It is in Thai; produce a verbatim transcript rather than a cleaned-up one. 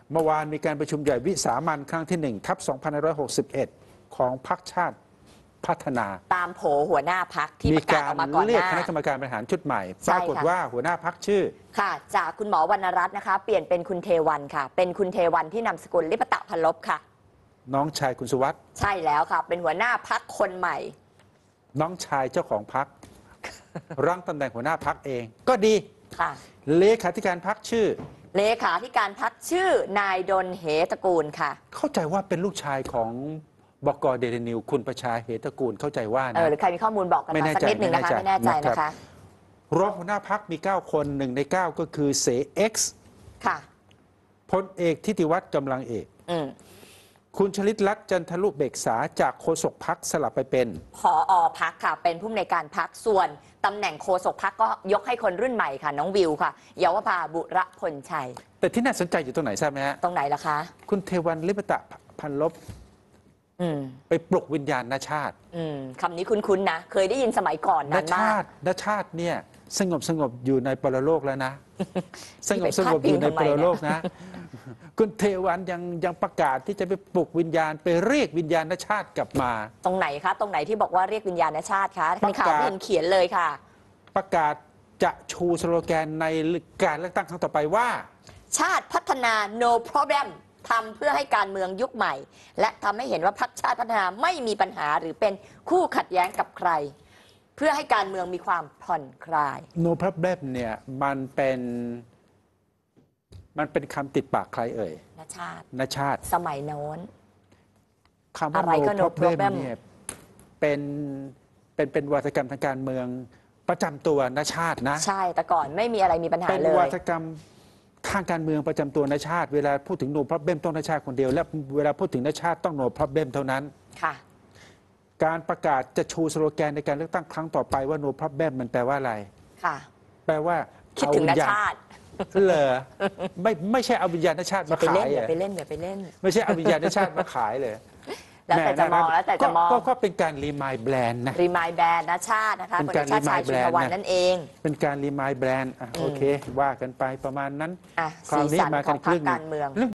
เมื่อวานมีการประชุมใหญ่วิสามัญครั้งที่หนึ่งทับสองพันห้าร้อยหกสิบเอ็ดของพรรคชาติพัฒนาตามโผหัวหน้าพรรคที่ประกาศออกมาก่อนหน้ามีการเรียกคณะกรรมการบริหารชุดใหม่ปรากฏว่าหัวหน้าพรรคชื่อค่ะจากคุณหมอวรรณรัตน์นะคะเปลี่ยนเป็นคุณเทวันค่ะเป็นคุณเทวันที่นามสกุลลิปตะพันลบค่ะน้องชายคุณสุวัสด์ใช่แล้วค่ะเป็นหัวหน้าพรรคคนใหม่น้องชายเจ้าของพรรครั้งตำแหน่งหัวหน้าพรรคเองก็ดีค่ะเลขาธิการพรรคชื่อเลขาธิการพรรคชื่อนายดลเหตระกูลค่ะเข้าใจว่าเป็นลูกชายของบก.เดลินิวคุณประชาเหตระกูลเข้าใจว่านะเออหรือใครมีข้อมูลบอกกันมาสักนิดหนึ่งนะคะไม่แน่ใจนะคะรองหัวหน้าพรรคมีเก้าคนหนึ่งในเก้าก็คือเสเอ็กซ์ค่ะพลเอกทิติวัฒน์กำลังเอกอืมคุณชลิตลักษณ์จันทลุเบกษาจากโฆษกพรรคสลับไปเป็นผอพรรคค่ะเป็นผู้อำนวยการพรรคส่วนตำแหน่งโฆษกพรรคก็ยกให้คนรุ่นใหม่ค่ะน้องวิวค่ะเยาวภาบุระพลชัยแต่ที่น่าสนใจอยู่ตรงไหนทราบไหมฮะตรงไหนล่ะคะคุณเทวันลิปตะพันลบไปปลุกวิญญาณณชาติคำนี้คุ้นๆนะเคยได้ยินสมัยก่อนนานมากณชาติเนี่ยสงบสงบอยู่ในปรโลกแล้วนะสงบสงบอยู่ในปรโลกนะคุณเทวันยังยังประกาศที่จะไปปลุกวิญญาณไปเรียกวิญญาณชาติกลับมาตรงไหนคะตรงไหนที่บอกว่าเรียกวิญญาณชาติคะในข่าวไม่เห็นเขียนเลยค่ะประกาศจะชูสโลแกนในการเลือกตั้งครั้งต่อไปว่าชาติพัฒนา no problem ทำเพื่อให้การเมืองยุคใหม่และทำให้เห็นว่าพรรคชาติพัฒนาไม่มีปัญหาหรือเป็นคู่ขัดแย้งกับใครเพื่อให้การเมืองมีความผ่อนคลาย no problem เนี่ยมันเป็นมันเป็นคำติดปากใครเอ่ยณชาติณชาติสมัยโน้นคำว่า no problem เนี่ยเป็นเป็นเป็นวาทกรรมทางการเมืองประจำตัวณชาตินะใช่แต่ก่อนไม่มีอะไรมีปัญหาเลยเป็นวาทกรรมทางการเมืองประจำตัวณชาติเวลาพูดถึง no problem ต้องณชาติคนเดียวและเวลาพูดถึงณชาติต้อง no problem เท่านั้นค่ะการประกาศจะชูสโลแกนในการเลือกตั้งครั้งต่อไปว่า no problem มันแปลว่าอะไรค่ะแปลว่าคิดถึงณชาติเหรอไม่ไม่ใช่เอาวิญญาณชาติมาขายอย่าไปเล่นอย่าไปเล่นไม่ใช่เอาวิญญาณชาติมาขายเลยแล้วแต่จะมองแล้วแต่จะมองก็เป็นการรีมายแบรนด์นะรีมายแบรนด์ณชาตินะคะเป็นการรีมายแบรนด์นั่นเองเป็นการรีมายแบรนด์โอเคว่ากันไปประมาณนั้นคราวนี้มากันครึ่งการเมือง